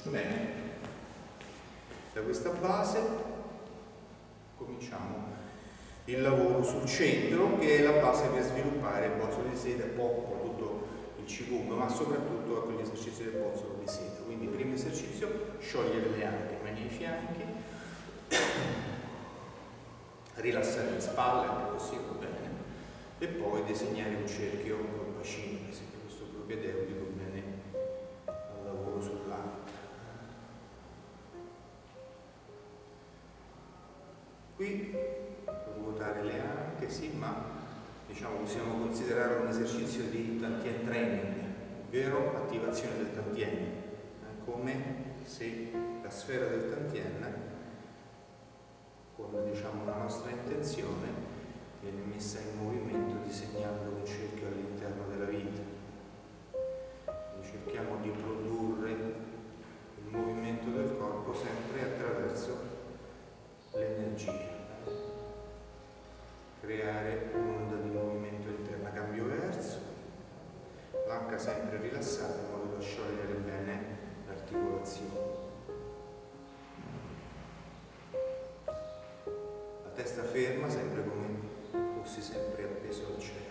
Bene, da questa base cominciamo il lavoro sul centro, che è la base per sviluppare il bozzolo di seta, poi tutto il cigumbo, ma soprattutto con gli esercizi del bozzolo di seta. Quindi primo esercizio, sciogliere le anche, mani ai fianchi, rilassare le spalle, anche così va bene, e poi disegnare un cerchio col bacino, per esempio questo propedeutico bene al lavoro sull'anca. Qui ruotare le anche, sì, ma diciamo possiamo considerarlo un esercizio di tantien training, ovvero attivazione del tantien, come se la sfera del tantien, con diciamo la nostra intenzione, viene messa in movimento disegnando un cerchio all'interno della vita. Quindi cerchiamo di produrre il movimento del corpo sempre attraverso l'energia, creare un'onda di movimento interna, cambio verso, l'anca sempre rilassata in modo da sciogliere bene l'articolazione. La testa ferma, sempre come fossi sempre appeso al cielo.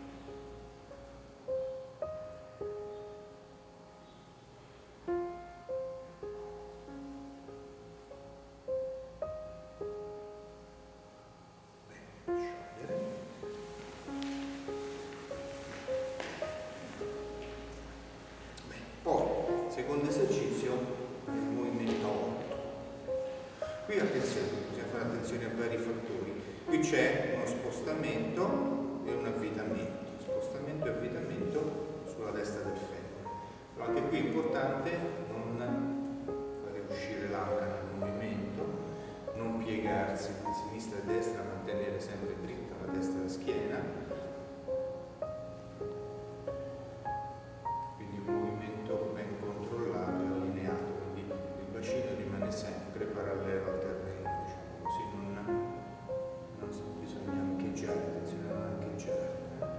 Secondo esercizio, il movimento 8. Qui attenzione, bisogna fare attenzione a vari fattori. Qui c'è uno spostamento e un avvitamento. Spostamento e avvitamento sulla destra del femore. Però anche qui è importante non fare uscire l'anca dal movimento, non piegarsi a sinistra e destra, mantenere sempre dritta la testa e la schiena. Sempre parallelo al terreno, diciamo così, non bisogna ancheggiare, attenzione a non ancheggiare.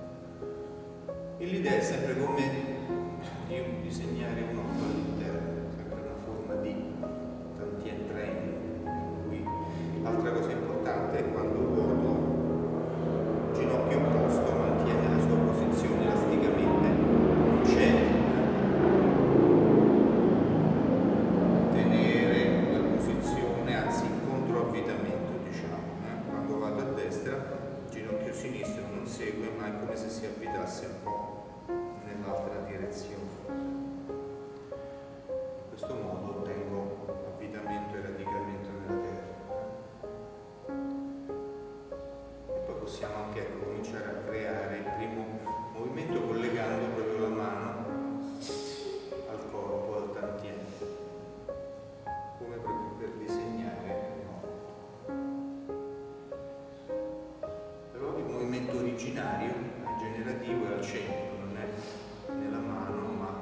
E l'idea è sempre come di disegnare un otto all'interno, sempre una forma di tantien training. L'altra cosa importante è quando l'uomo, ginocchio opposto, mantiene la sua posizione elasticamente, non c'è sinistro non segue, ma è come se si avvitasse un po' nell'altra direzione. In questo modo ottengo avvitamento e radicamento nella terra. E poi possiamo anche cominciare a creare il primo movimento collegando proprio la mano al corpo, al tantien, come proprio per disegnare. Originario, generativo è al centro, non è nella mano ma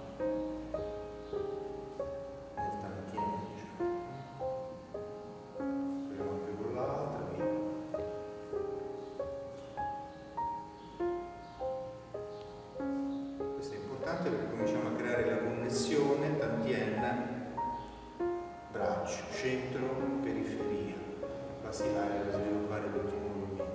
nel tantien, diciamo. Proviamo anche con l'altra, via. Questo è importante perché cominciamo a creare la connessione tantien, braccio, centro, periferia, basilare per sviluppare tutti i movimenti.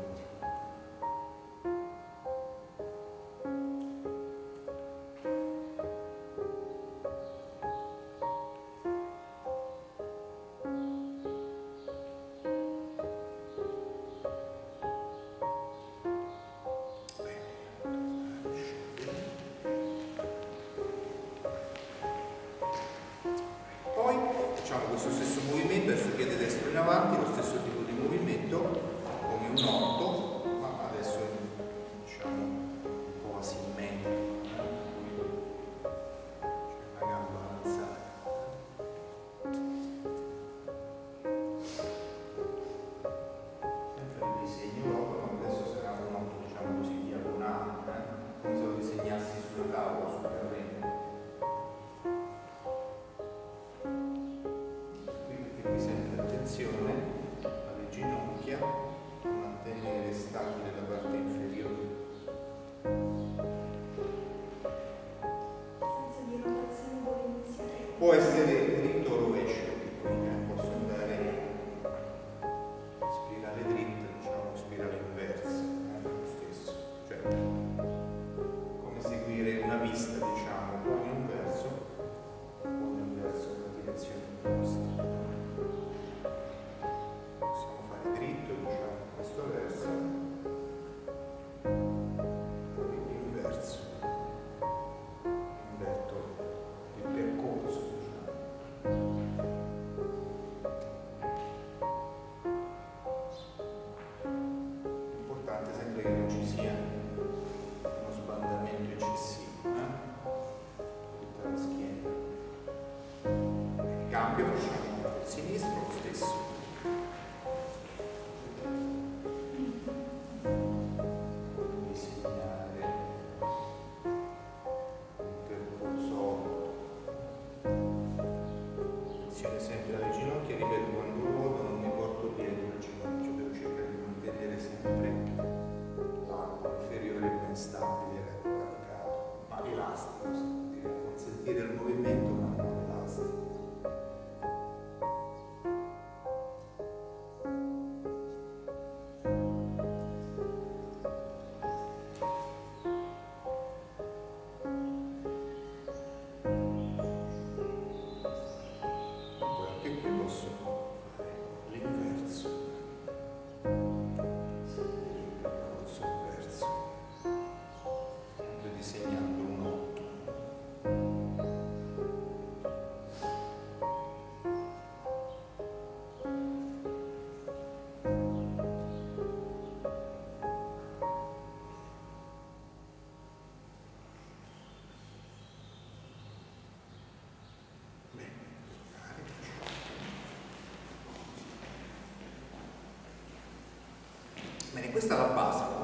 Questo stesso movimento, adesso piede destro in avanti, lo stesso tipo di movimento come un 8, ma adesso diciamo un po' asimmetrico, c'è una gamba alzata. Sempre il disegno dopo, ma adesso sarà un 8, diciamo così, diagonale, come se lo disegnassi sulla tavola, sul terreno. Alle ginocchia, mantenere stabile la parte inferiore. Senso di rotazione può iniziare? può essere dritto o rovescio, quindi posso andare spirale dritta, diciamo spirale inversa, lo stesso, cioè come seguire una pista, diciamo, o in un verso o nel verso una direzione opposta. Possiamo fare dritto, diciamo, in questo verso, poi inverso, inverto il percorso, diciamo. L'importante è sempre che non ci sia uno sbandamento eccessivo, tutta la schiena. Quindi cambio, facciamo il sinistro lo stesso. Disegnare un percorso, attenzione sempre alle ginocchia, ripeto, quando ruoto non mi porto dietro il ginocchio, devo cercare di mantenere sempre l'arco inferiore ben stabile, radicato, ma elastico, si può dire, consentire il movimento ma non elastico. Poi anche qui posso fare l'inverso, il percorso inverso, sempre disegnando un 8. Bene, questa è la base.